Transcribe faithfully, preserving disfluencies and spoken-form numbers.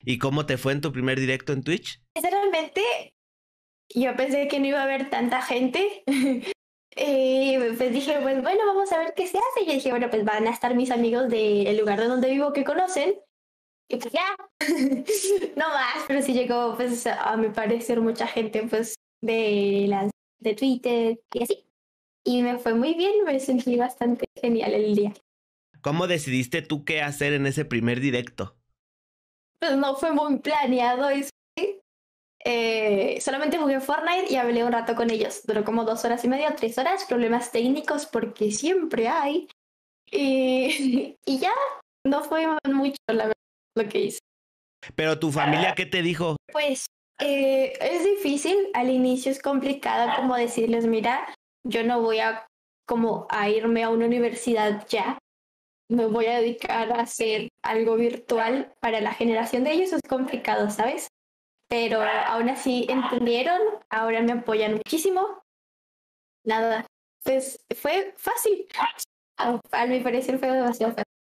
¿Y cómo te fue en tu primer directo en Twitch? Realmente yo pensé que no iba a haber tanta gente. Y pues dije, pues bueno, vamos a ver qué se hace. Y yo dije, bueno, pues van a estar mis amigos del lugar de donde vivo que conocen. Y pues ya, no más, pero sí llegó, pues a mi parecer, mucha gente, pues de las de Twitter y así. Y me fue muy bien, me sentí bastante genial el día. ¿Cómo decidiste tú qué hacer en ese primer directo? Pues no fue muy planeado eso. Eh, solamente jugué Fortnite y hablé un rato con ellos. Duró como dos horas y media, tres horas. Problemas técnicos porque siempre hay. Y, y ya, no fue mucho la verdad lo que hice. Pero tu familia, ¿qué te dijo? Pues eh, es difícil. Al inicio es complicado como decirles, mira, yo no voy a como a irme a una universidad ya. Me voy a dedicar a hacer algo virtual para la generación de ellos. Es complicado, ¿sabes? Pero aún así entendieron, ahora me apoyan muchísimo. Nada, pues fue fácil. A, a mi parecer fue demasiado fácil.